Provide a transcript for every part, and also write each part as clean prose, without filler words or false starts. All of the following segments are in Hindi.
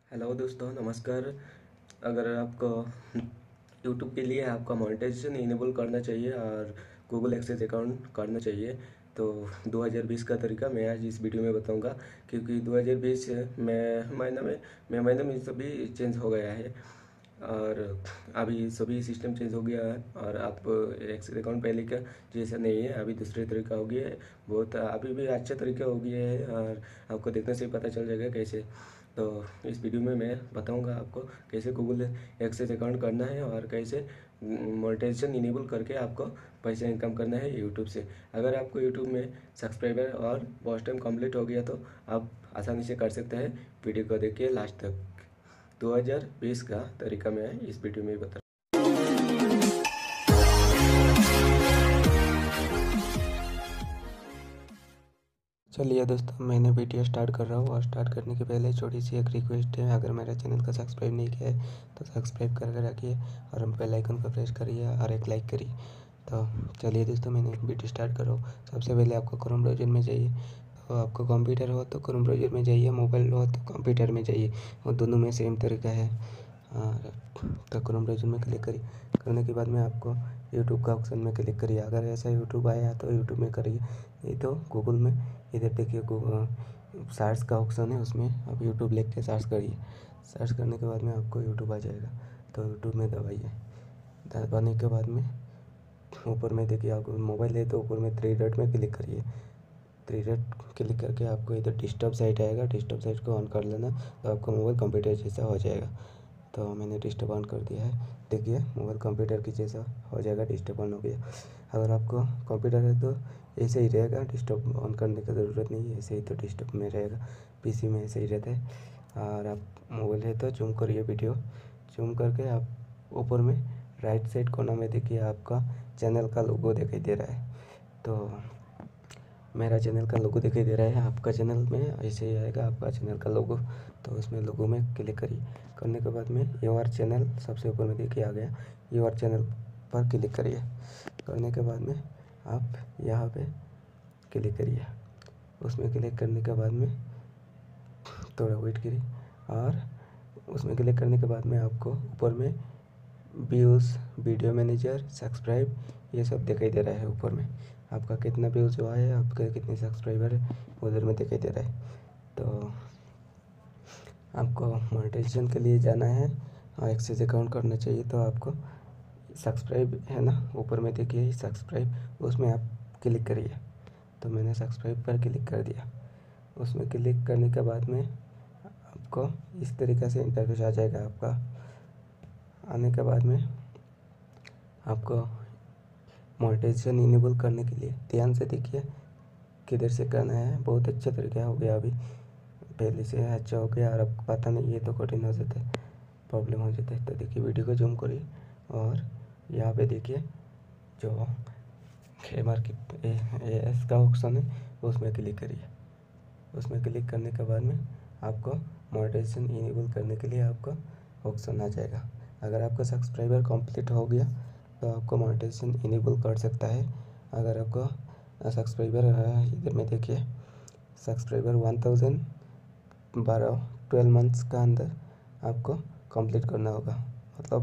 हेलो दोस्तों, नमस्कार। अगर आपको यूट्यूब के लिए आपका मोनेटाइजेशन इनेबल करना चाहिए और गूगल एक्सेस अकाउंट करना चाहिए तो 2020 का तरीका मैं आज इस वीडियो में बताऊंगा। क्योंकि 2020 में महीने में सभी चेंज हो गया है और अभी सभी सिस्टम चेंज हो गया है और आप एक्सेस अकाउंट पहले का जैसा नहीं है, अभी दूसरे तरीका हो गया है। बहुत अभी भी अच्छा तरीका हो गया है और आपको देखने से ही पता चल जाएगा कैसे। तो इस वीडियो में मैं बताऊंगा आपको कैसे गूगल एक्सेस अकाउंट करना है और कैसे मोनेटाइजेशन इनेबल करके आपको पैसा इनकम करना है यूट्यूब से। अगर आपको यूट्यूब में सब्सक्राइबर और वॉच टाइम कंप्लीट हो गया तो आप आसानी से कर सकते हैं। वीडियो को देखिए लास्ट तक। 2020 का तरीका मैं इस वीडियो में बता। चलिए दोस्तों, मैंने वीडियो स्टार्ट कर रहा हूँ और स्टार्ट करने के पहले छोटी सी एक रिक्वेस्ट है। अगर मेरे चैनल को सब्सक्राइब नहीं किया है तो सब्सक्राइब करके रखिए और बेल आइकन को प्रेस करिए और एक लाइक करिए। तो चलिए दोस्तों, मैंने वीडियो स्टार्ट कर रहा हूँ। सबसे पहले आपको क्रोम ब्राउज़र में जाइए। तो आपको कंप्यूटर हो तो क्रोम ब्राउज़र में जाइए, मोबाइल हो तो कंप्यूटर में जाइए, और दोनों में सेम तरीका है। और तो क्रोम ब्राउज़र में क्लिक करिए। करने के बाद में आपको यूट्यूब का ऑप्शन में क्लिक करिए। अगर ऐसा यूट्यूब आया तो यूट्यूब में करिए, नहीं तो गूगल में इधर देखिए सर्च का ऑप्शन है, उसमें आप यूट्यूब लिख के सर्च करिए। सर्च करने के बाद में आपको यूट्यूब आ जाएगा, तो यूट्यूब में दबाइए। दबाने के बाद में ऊपर में देखिए, आपको मोबाइल है तो ऊपर में थ्री डॉट में क्लिक करिए। थ्री डॉट क्लिक करके आपको इधर डिस्टर्ब साइट आएगा, डिस्टर्ब साइट को ऑन कर लेना, तो आपका मोबाइल कंप्यूटर जैसा हो जाएगा। तो मैंने डिस्टर्ब ऑन कर दिया है, देखिए मोबाइल कंप्यूटर की जैसा हो जाएगा, डिस्टर्ब ऑन हो गया। अगर आपको कंप्यूटर है तो ऐसे ही रहेगा, डिस्टर्ब ऑन करने की ज़रूरत नहीं है, ऐसे ही तो डिस्टर्ब में रहेगा। पीसी में ऐसे ही रहता है। और आप मोबाइल है तो जूम करिए वीडियो, जूम करके आप ऊपर में राइट साइड कोना में देखिए आपका चैनल का लोगो दिखाई दे रहा है। तो मेरा चैनल का लोगो दिखाई दे रहा है, आपका चैनल में ऐसे ही आएगा आपका चैनल का लोगो। तो उसमें लोगो में क्लिक करिए। करने के बाद में योर चैनल सबसे ऊपर में देखिए आ गया, योर चैनल पर क्लिक करिए। करने के बाद में आप यहाँ पे क्लिक करिए। उसमें क्लिक करने के बाद में थोड़ा वेट करिए, और उसमें क्लिक करने के बाद में आपको ऊपर में व्यूज़, वीडियो मैनेजर, सब्सक्राइब, ये सब दिखाई दे रहा है। ऊपर में आपका कितना व्यूज़ हुआ है, आपके कितने सब्सक्राइबर है, उधर में दिखाई दे रहा है। तो आपको मोनेटाइजेशन के लिए जाना है और एक्सेस अकाउंट करना चाहिए, तो आपको सब्सक्राइब है ना, ऊपर में देखिए सब्सक्राइब, उसमें आप क्लिक करिए। तो मैंने सब्सक्राइब पर क्लिक कर दिया। उसमें क्लिक करने के बाद में आपको इस तरीके से इंटरफेस आ जाएगा। आपका आने के बाद में आपको मोनेटाइजेशन इनेबल करने के लिए ध्यान से देखिए किधर से करना है। बहुत अच्छा तरीका हो गया, अभी पहले से अच्छा हो गया, और आपको पता नहीं ये तो कठिन हो जाता है, प्रॉब्लम हो जाता है। तो देखिए वीडियो को जूम करिए और यहाँ पे देखिए जो मार्केट एस का ऑप्शन है उसमें क्लिक करिए। उसमें क्लिक करने के बाद में आपको मोनेटाइजेशन इनेबल करने के लिए आपका ऑप्शन आ जाएगा। अगर आपका सब्सक्राइबर कंप्लीट हो गया तो आपको मोनेटाइजेशन इनेबल कर सकता है। अगर आपको सब्सक्राइबर इधर में देखिए सब्सक्राइबर 1000 12 मंथ्स का अंदर आपको कंप्लीट करना होगा, मतलब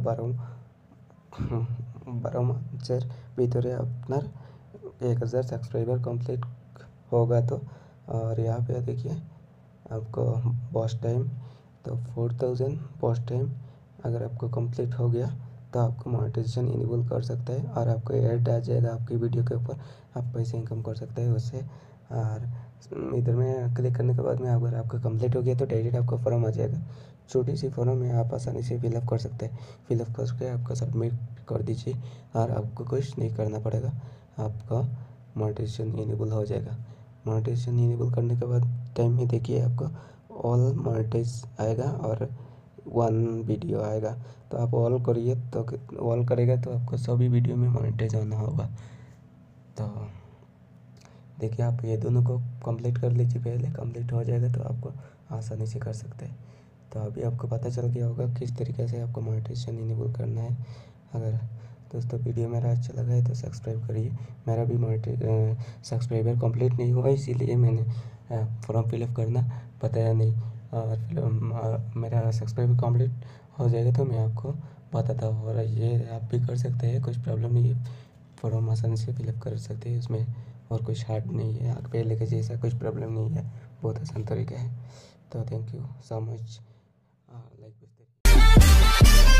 12 মাসের ভিতরে আপনার 1000 सब्सक्राइबर कंप्लीट होगा। तो और यहाँ पे देखिए आपको वॉच टाइम तो 4000 वॉच टाइम अगर आपको कंप्लीट हो गया तो आपको मोनेटाइजेशन इनेबल कर सकता है, और आपको ऐड आ जाएगा आपकी वीडियो के ऊपर, आप पैसे इनकम कर सकते हैं उससे। और इधर में क्लिक करने के बाद में अगर आपका कंप्लीट हो गया तो डायरेक्ट आपका फॉर्म आ जाएगा। छोटी सी फॉर्म में आप आसानी से फिलअप कर सकते हैं। फिलअप करके आपका सबमिट कर दीजिए और आपको कुछ नहीं करना पड़ेगा, आपका मोनेटाइजेशन इनेबल हो जाएगा। मोनेटाइजेशन इनेबल करने के बाद टाइम में देखिए आपको ऑल मोनेटाइज आएगा और वन वीडियो आएगा। तो आप ऑल करिए, तो ऑल करेगा तो आपको सभी वीडियो में मोनेटाइज आना होगा। तो देखिए आप ये दोनों को कंप्लीट कर लीजिए, पहले कंप्लीट हो जाएगा तो आपको आसानी से कर सकते हैं। तो अभी आपको पता चल गया होगा किस तरीके से आपको मोनेटाइजेशन इनेबल करना है। अगर दोस्तों वीडियो मेरा अच्छा लगा है तो सब्सक्राइब करिए। मेरा भी सब्सक्राइबर कंप्लीट नहीं हुआ, इसीलिए मैंने फॉर्म फिलअप करना बताया नहीं। और फिर मेरा सब्सक्राइब कंप्लीट हो जाएगा तो मैं आपको बताता हूँ। और ये आप भी कर सकते हैं, कुछ प्रॉब्लम नहीं है, फॉर्म आसानी से फिलअप कर सकते हैं उसमें, और कुछ हार्ड नहीं है, पहले के जैसा कुछ प्रॉब्लम नहीं है, बहुत आसान तरीका है। तो thank you so much, like